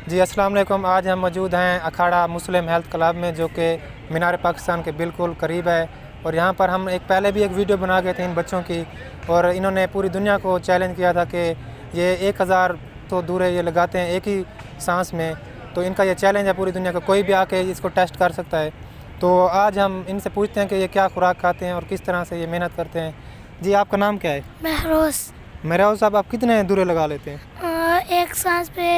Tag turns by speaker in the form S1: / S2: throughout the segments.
S1: जी अस्सलाम वालेकुम। आज हम मौजूद हैं अखाड़ा मुस्लिम हेल्थ क्लब में, जो कि मीनार पाकिस्तान के बिल्कुल करीब है। और यहाँ पर हम पहले भी एक वीडियो बना गए थे इन बच्चों की, और इन्होंने पूरी दुनिया को चैलेंज किया था कि ये 1000 तो दूरे ये लगाते हैं एक ही सांस में। तो इनका ये चैलेंज है पूरी दुनिया का, कोई भी आके इसको टेस्ट कर सकता है। तो आज हम इनसे पूछते हैं कि ये क्या खुराक खाते हैं और किस तरह से ये मेहनत करते हैं। जी आपका नाम क्या है? महरोज साहब, आप कितने दूरे लगा लेते हैं?
S2: एक सांस पे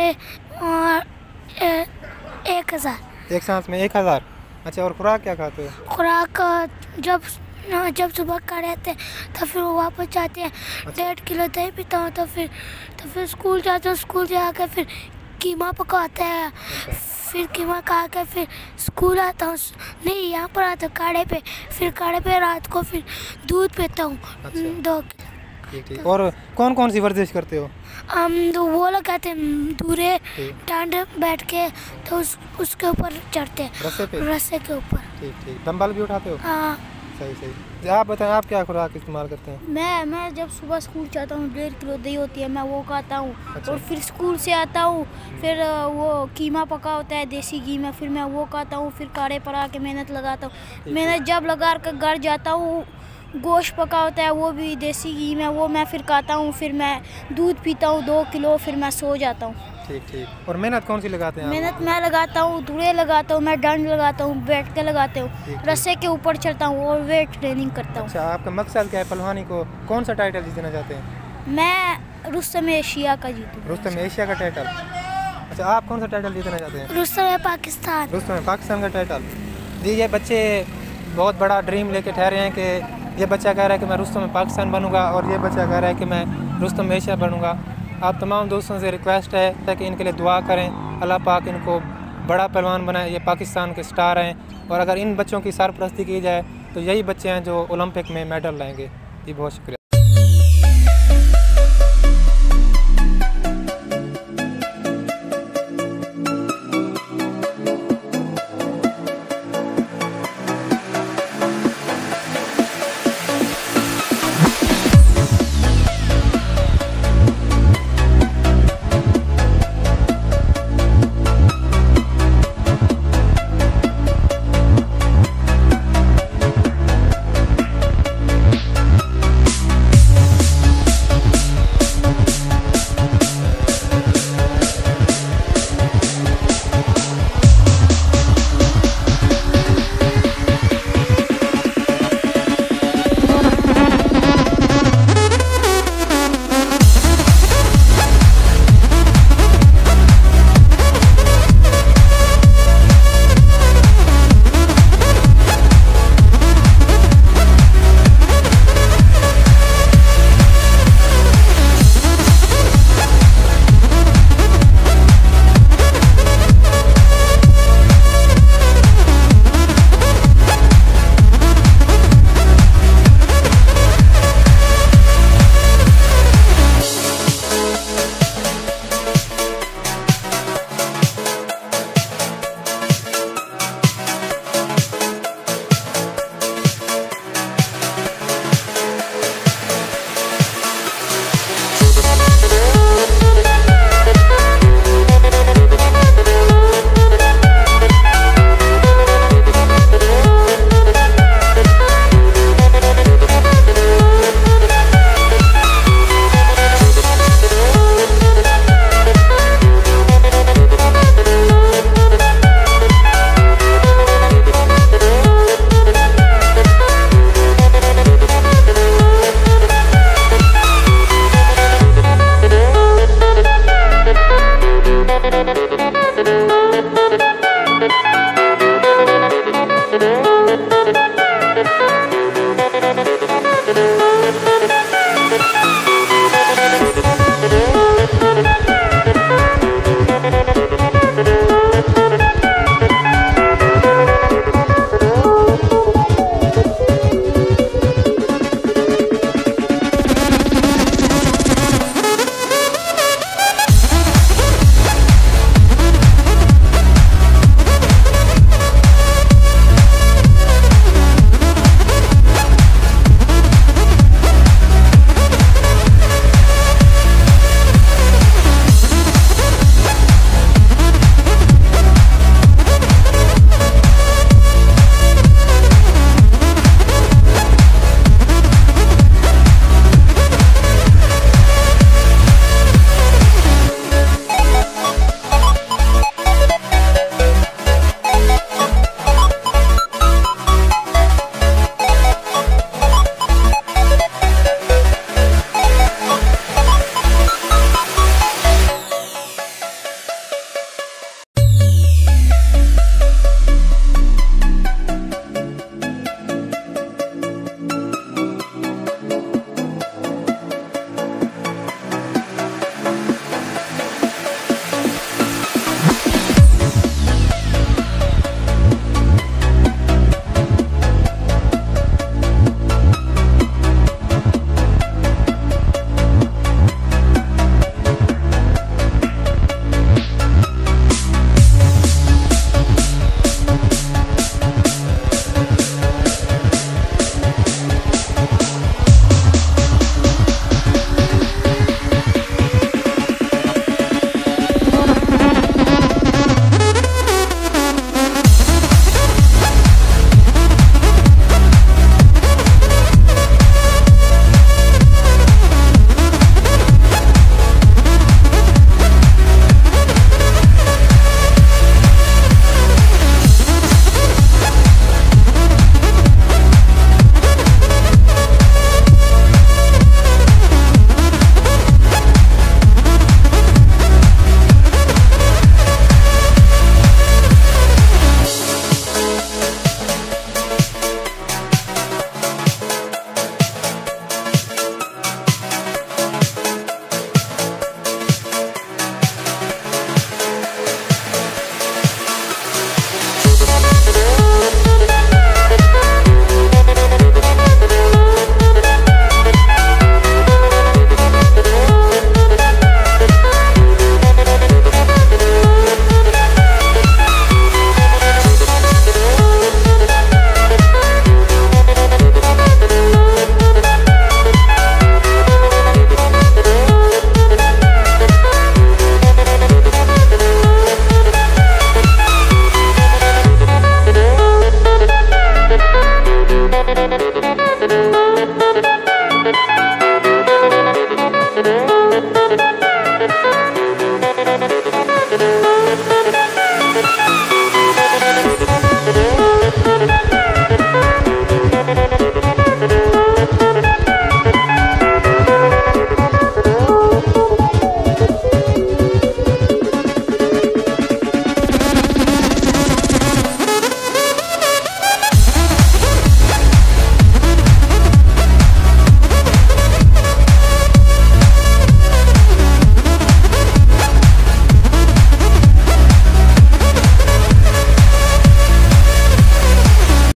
S2: 1000।
S1: एक सांस में 1000। अच्छा, और खुराक क्या खाते हो?
S2: खुराक जब सुबह का रहते हैं तो फिर वो वापस जाते हैं। 1.5 किलो दही पीता हूँ, तो फिर स्कूल जाते हूँ। स्कूल जाकर फिर कीमा पकाते हैं। फिर कीमा खा के फिर स्कूल आता हूँ, नहीं यहाँ पर आता हूँ काढ़े पे। फिर काढ़े पे रात को फिर दूध पीता हूँ। 2
S1: ठीक। और कौन कौन सी वर्जिश करते हो?
S2: तो वो लोग कहते हैं दूरे डांड बैठ के, तो उसके ऊपर चढ़ते हैं, रस्से के ऊपर।
S1: ठीक। डंबल भी उठाते हो?
S2: हाँ।
S1: सही। आप बताएं, आप क्या खुराक इस्तेमाल करते हैं?
S3: मैं जब सुबह स्कूल जाता हूँ 1.5 किलो दही होती है, मैं वो खाता हूँ।
S1: अच्छा।
S3: और फिर स्कूल से आता हूँ, फिर वो कीमा पका होता है देसी घी में, फिर मैं वो खाता हूँ। फिर काढ़े पर आके मेहनत लगाता हूँ। मेहनत जब लगा कर घर जाता हूँ, गोश्त पका होता है वो भी देसी घी में, वो मैं फिर खाता हूँ। फिर मैं दूध पीता हूँ 2 किलो, फिर मैं सो जाता हूँ।
S1: ठीक। और मेहनत कौन सी लगाते हैं?
S3: मेहनत मैं लगाता हूँ, धुरे लगाता हूँ, मैं डंड लगाता हूँ, बैठ के लगाते हूँ, रस्से के ऊपर चढ़ता हूँ और वेट ट्रेनिंग करता हूँ।
S1: अच्छा, आपका मकसद क्या है? पहलवानी को कौन सा टाइटल जीतना चाहते हैं?
S3: मैं रुस्तम एशिया का जीतूँ।
S1: रुस्तम एशिया का टाइटल। अच्छा, आप कौन सा टाइटल जीतना चाहते हैं?
S2: रुस्तम पाकिस्तान।
S1: रुस्तम पाकिस्तान का टाइटल। जी, ये बच्चे बहुत बड़ा ड्रीम लेके ठहरे हैं कि ये बच्चा कह रहा है कि मैं रुस्तम पाकिस्तान बनूंगा, और ये बच्चा कह रहा है कि मैं रुस्तम एशिया बनूंगा। आप तमाम दोस्तों से रिक्वेस्ट है कि इनके लिए दुआ करें, अल्लाह पाक इनको बड़ा पहलवान बनाए। ये पाकिस्तान के स्टार हैं, और अगर इन बच्चों की सरपरस्ती की जाए तो यही बच्चे हैं जो ओलंपिक में मेडल लाएंगे। जी बहुत शुक्रिया।